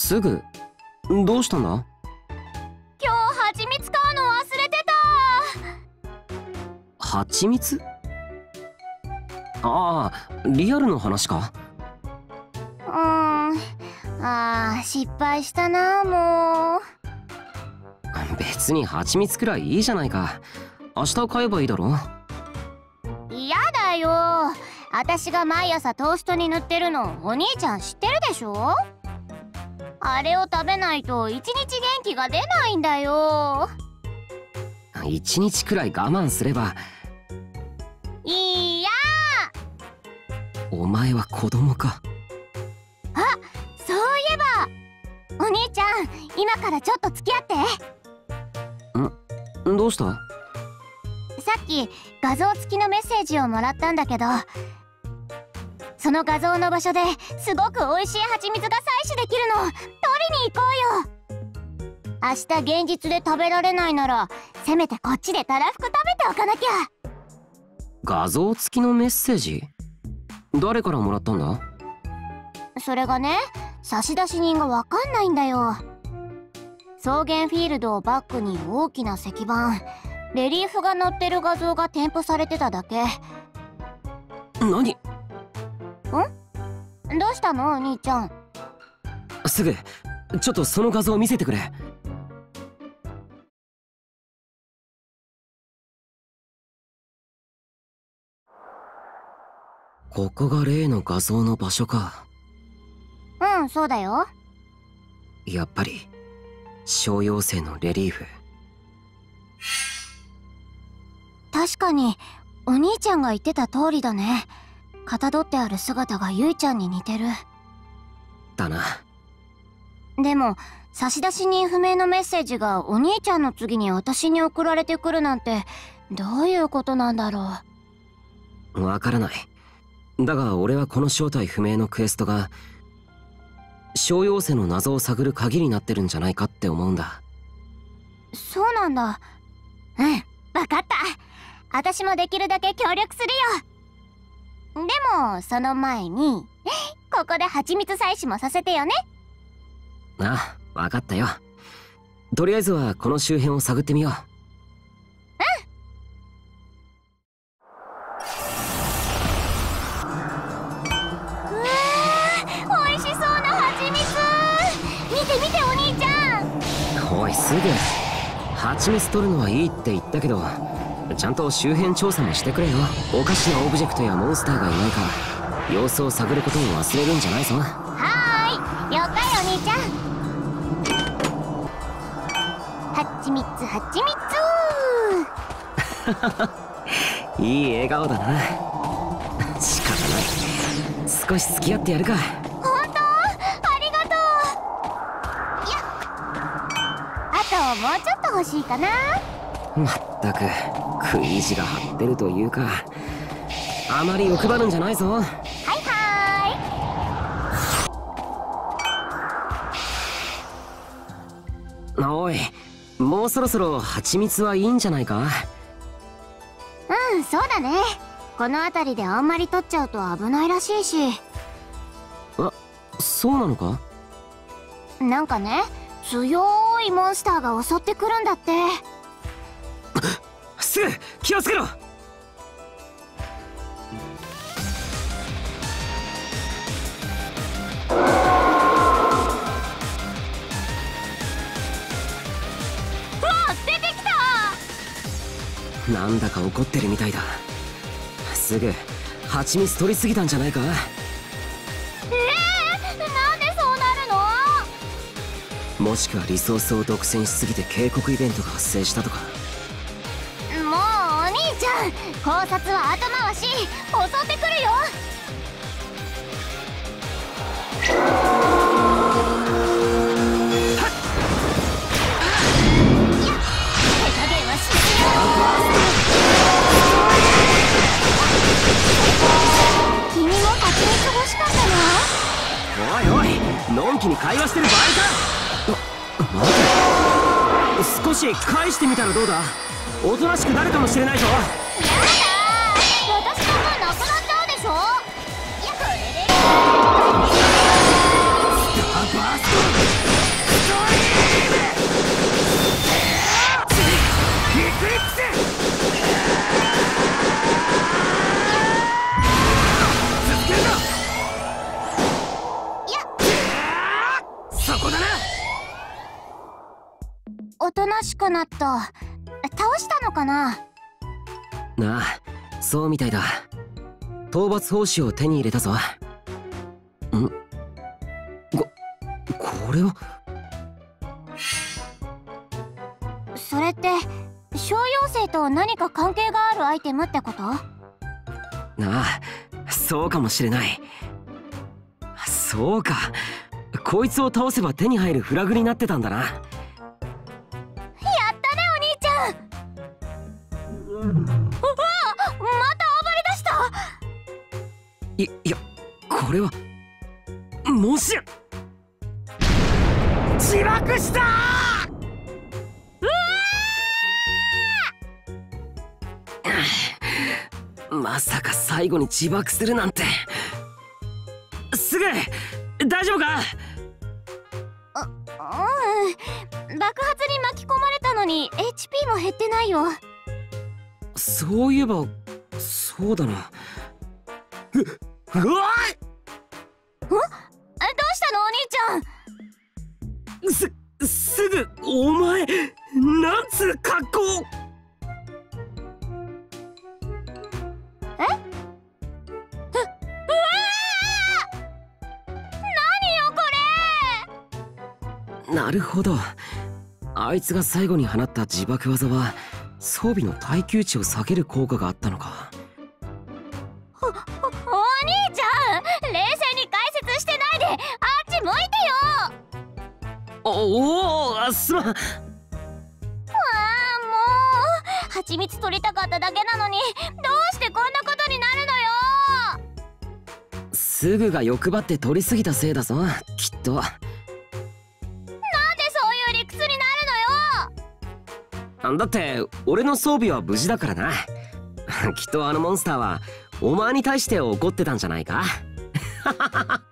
すぐどうしたんだ？ 今日蜂蜜買うの忘れてた。 蜂蜜？ああ、リアルの話か？ 失敗したな。もう別に蜂蜜くらいいいじゃないか。明日買えばいいだろ。 嫌だよ。私が毎朝トーストに塗ってるのお兄ちゃん知ってるでしょ。あれを食べないと一日元気が出ないんだよ。 一日くらい我慢すれば。 いや。 お前は子供か。 あ、そういえばお兄ちゃん、今からちょっと付き合って。 どうした？ さっき画像付きのメッセージをもらったんだけど、その画像の場所ですごく美味しい蜂蜜が採取できるの。取りに行こうよ。明日現実で食べられないならせめてこっちでたらふく食べておかなきゃ。 画像付きのメッセージ？誰からもらったんだ？ それがね、差出人がわかんないんだよ。草原フィールドをバックに大きな石板、レリーフが載ってる画像が添付されてただけ。 何？ どうしたのお兄ちゃん？ すぐちょっとその画像を見せてくれ。ここが例の画像の場所か。 うん、そうだよ。 やっぱり小妖精のレリーフ。 確かにお兄ちゃんが言ってた通りだね。かたどってある姿がゆいちゃんに似てる。 だな。 でも差出人不明のメッセージがお兄ちゃんの次に私に送られてくるなんてどういうことなんだろう。わからない。だが俺はこの正体不明のクエストが小妖精の謎を探る鍵になってるんじゃないかって思うんだ。 そうなんだ。うん、わかった。私もできるだけ協力するよ。でもその前にここで蜂蜜採取もさせてよね。 ああ、わかったよ。とりあえずはこの周辺を探ってみよう。 美味しそうな蜂蜜。見て見てお兄ちゃん。 おいすぐ、蜂蜜取るのはいいって言ったけどちゃんと周辺調査もしてくれよ。おかしなオブジェクトやモンスターがいないか様子を探ることを忘れるんじゃないぞ。 はーい、了解お兄ちゃん。蜂蜜蜂蜜いい笑顔だな。仕方ない、少し付き合ってやるか。 本当？ありがとう。やっ、あともうちょっと欲しいかな。 まったく食い意地が張ってるというか、あまり欲張るんじゃないぞ。 はいはーい。おい、もうそろそろ蜂蜜はいいんじゃないか。 うん、そうだね。この辺りであんまり取っちゃうと危ないらしいし。 あ、そうなのか。 なんかね、強いモンスターが襲ってくるんだって。 すぐ気をつけろ。 出てきた。 なんだか怒ってるみたいだ。すぐ蜂蜜取りすぎたんじゃないか。 なんでそうなるの？ もしくはリソースを独占しすぎて警告イベントが発生したとか。 もうお兄ちゃん、考察は後回し。襲ってくるよ。手加減はしないよ。君も蜂蜜欲しかったの？ おいおい、のんきに会話してる場合か。待て、少し返してみたらどうだ。おとなしくなるかもしれないぞ。 やだー、私の分なくなっちゃうでしょ。いや、これでスターバースト。 くなった。倒したのかな？ なあ、そうみたいだ。討伐報酬を手に入れたぞ。これは。 それって小妖精と何か関係があるアイテムってこと？ ああ、そうかもしれない。そうか、こいつを倒せば手に入るフラグになってたんだな。 やったねお兄ちゃん。うわ、また暴れ出した。 いや、これはもしや自爆したー。まさか最後に自爆するなんて。すぐ大丈夫か？ 爆発に巻き込まれたのに HP も減ってないよ。 そういえばそうだな。うわっ！ どうしたのお兄ちゃん？ すぐお前、なんつう格好。なるほど、あいつが最後に放った自爆技は装備の耐久値を下げる効果があったのか。 お兄ちゃん、冷静に解説してないであっち向いてよ。 おお、すまん。 もう蜂蜜取りたかっただけなのにどうしてこんなことになるのよ。 すぐが欲張って取りすぎたせいだぞ、きっと。だって俺の装備は無事だからな。きっとあのモンスターはお前に対して怒ってたんじゃないか。